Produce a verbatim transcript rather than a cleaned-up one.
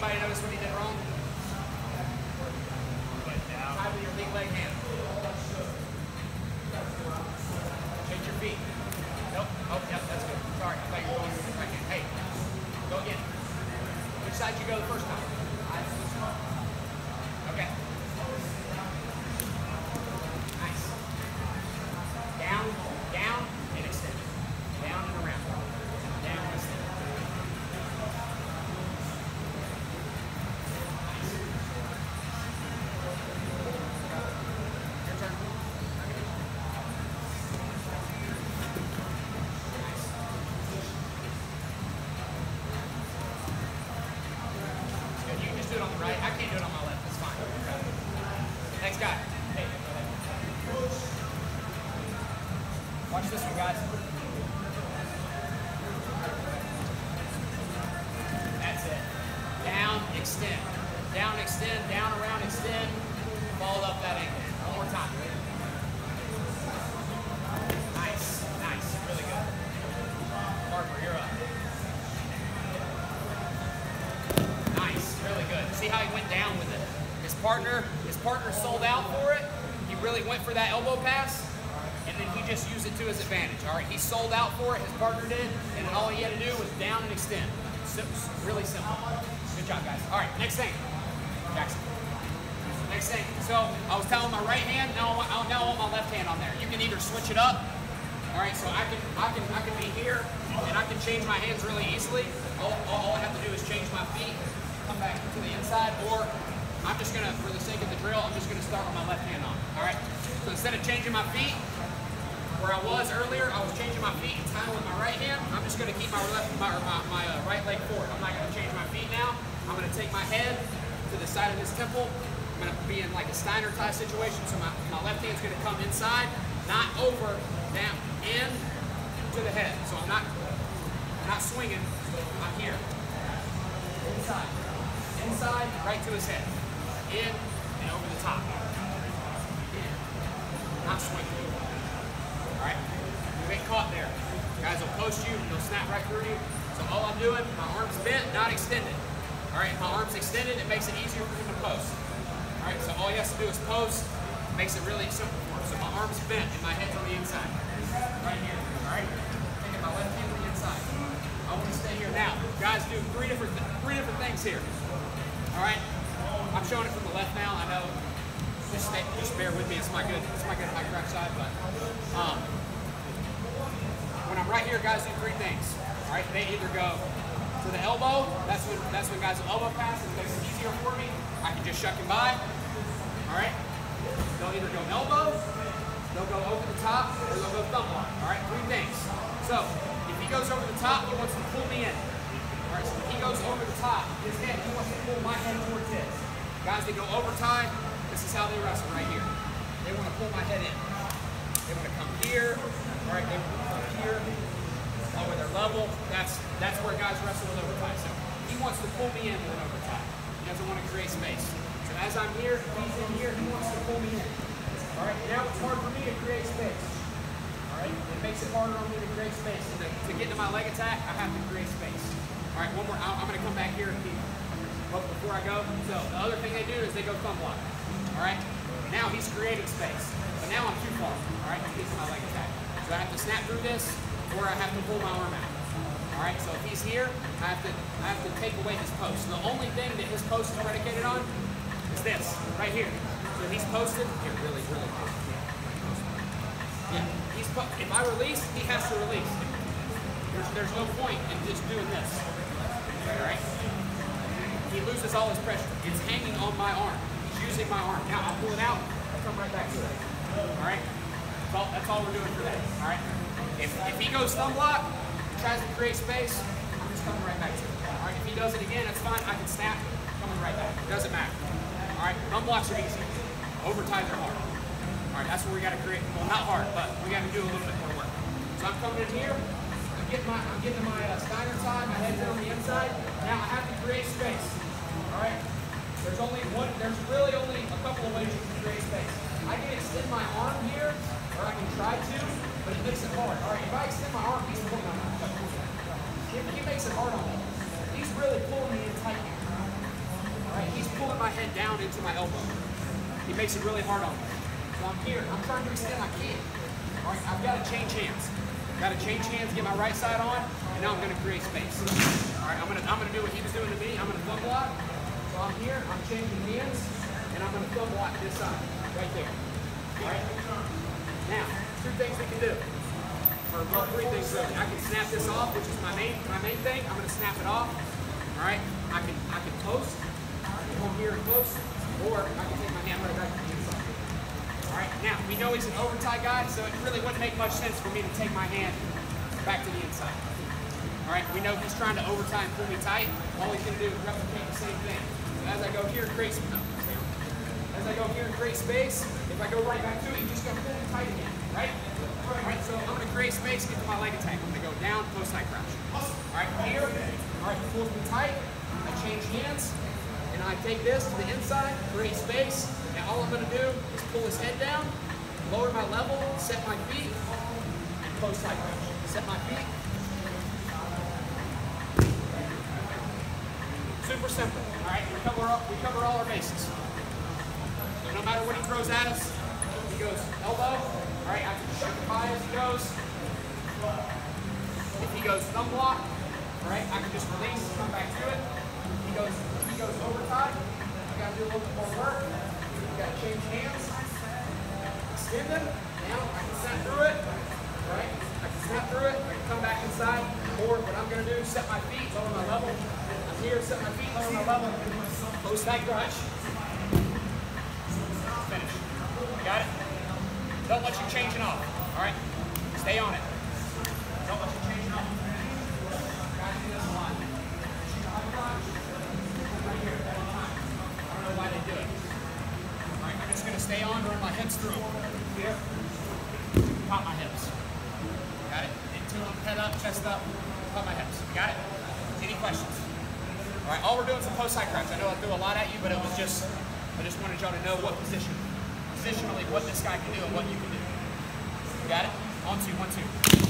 Anybody notice what he did wrong? Tie with your big leg hand. Change your feet. Nope. Oh, yep, that's good. Sorry, I thought you were going with your right hand. Hey, go again. Which side did you go the first time? Okay. Nice. Down, down, and extend. Down and around. Down and extend. Nice. Your turn. Nice. Good. You can just do it on the right. I can't do it on my left. It's fine. Next guy. Hey. Watch this one, guys. That's it. Down, extend. Down, extend, down, around, extend. Followed up that ankle. One more time. Nice, nice. Really good. Parker, you're up. Nice, really good. See how he went down with it? His partner, his partner sold out for it. He really went for that elbow pass. And then he just used it to his advantage. All right, he sold out for it, his partner did, and then all he had to do was down and extend. So, really simple. Good job, guys. All right, next thing. Jackson. Next thing. So I was telling my right hand, now I want, now I want my left hand on there. You can either switch it up. All right, so I can I can I can be here, and I can change my hands really easily. All, all, all I have to do is change my feet, come back to the inside, or I'm just gonna, for the sake of the drill, I'm just gonna start with my left hand on. All right. So instead of changing my feet, where I was earlier, I was changing my feet and tying with my right hand. I'm just going to keep my left, my, my, my uh, right leg forward. I'm not going to change my feet now. I'm going to take my head to the side of his temple. I'm going to be in like a Steiner tie situation. So my, my left hand's going to come inside, not over, down, in to the head. So I'm not, I'm not swinging. I'm here. Inside, inside, right to his head. In and over the top. In, not swinging. All right, you get caught there. Guys will post you, they'll snap right through you. So all I'm doing, my arm's bent, not extended. All right, my arm's extended, it makes it easier for him to post. All right, so all he has to do is post, makes it really simple for him. So my arm's bent and my head's on the inside. Right here, all right? Taking my left hand to the inside. I want to stay here now. Guys do three different, three different things here. All right, I'm showing it from the left now, I know. Just, stay, just bear with me. It's my good. It's my good high crack side. But um, when I'm right here, guys do three things. All right, they either go to the elbow. That's when that's when guys will elbow pass, and it makes it easier for me. I can just shuck him by. All right. They'll either go elbow, they'll go over the top, or they'll go thumb lock. All right, three things. So if he goes over the top, he wants to pull me in. All right. So if he goes over the top, his head, he wants to pull my head towards his. Guys, they go over tie. This is how they wrestle right here. They want to pull my head in. They want to come here. All right, they want to come here. Lower their level. That's that's where guys wrestle with overtie. So he wants to pull me in with an overtie. He doesn't want to create space. So as I'm here, he's in here, he wants to pull me in. All right, now it's hard for me to create space. All right, it makes it harder on me to create space. So to, to get to my leg attack, I have to create space. All right, one more. I'm going to come back here and keep. But before I go, so the other thing they do is they go thumb block. All right, now he's creating space. But now I'm too far. All right, I'm getting my leg attack. So I have to snap through this, or I have to pull my arm out. All right, so if he's here, I have to I have to take away his post. The only thing that his post is predicated on is this right here. So if he's posted, here, really, really close. Yeah, he's po if I release, he has to release. There's there's no point in just doing this. All right. He loses all his pressure. It's hanging on my arm. He's using my arm. Now I'll pull it out. I'll come right back to it. All right? That's all, that's all we're doing for that. All right? If, if he goes thumb block, tries to create space, I'm just coming right back to it. All right? If he does it again, that's fine. I can snap. Coming right back. It doesn't matter. All right? Thumb blocks are easy. Overties are hard. All right? That's where we got to create. Well, not hard, but we got to do a little bit more work. So I'm coming in here. I'm getting my, I'm getting my uh, Steiner tie. My head's on the inside. Now I have to create space. All right. There's only one. There's really only a couple of ways you can create space. I can extend my arm here, or I can try to, but it makes it hard. All right. If I extend my arm, he's pulling on me. He, he makes it hard on me. He's really pulling me in tight here. he's pulling my head down into my elbow. He makes it really hard on me. So I'm here, I'm trying to extend, I can't. All right, I've got to change hands. Got to change hands, get my right side on, and now I'm going to create space. All right, I'm going to I'm going to do what he was doing to me. I'm going to thumb block. So I'm here, I'm changing hands, and I'm going to thumb block this side, right there. All right. Now, two things we can do. Or well, three things really. I can snap this off, which is my main my main thing. I'm going to snap it off. All right. I can I can post. I can come here and post, or I can take my hand right back to the inside. All right. Now we know he's an overtie guy, so it really wouldn't make much sense for me to take my hand back to the inside. All right. We know he's trying to overtie and pull me tight. All he's going to do is replicate the same thing. So as I go here and create no, as I go here and create space, if I go right back to it, he's just going to pull me tight again. Right. All right, so I'm going to create space, get to my leg attack. I'm going to go down, post side crouch. All right, here, all right, he pulls me tight. I change hands, and I take this to the inside, create space. Now all I'm going to do is pull his head down, lower my level, set my feet, and post side crouch. Set my feet. Super simple. All right, we cover all, we cover all our bases. So no matter what he throws at us, he goes elbow. All right, I can shut the by as he goes. If he goes thumb block, all right, I can just release, come back to it. He goes, he goes overtime. I got to do a little bit more work. You got to change hands, extend them. Now I can snap through it. All right, I can snap through it. I can come back inside. Or what I'm going to do is set my feet, lower my level. I'm here, set my feet, lower my level. Post side crunch. Finish. Got it? Don't let you change it off, all right? Stay on it. Don't let you change it off. Guys do this a lot. Right here, every time. I don't know why they do it. All right, I'm just gonna stay on, run my hips through them. Here, pop my hips. Got it? Into them, head up, chest up, pop my hips. Got it? Any questions? All right, all we're doing is a post side crouch. I know I threw a lot at you, but it was just, I just wanted y'all to know what position. Positionally, what this guy can do and what you can do. You got it? On two, one, two.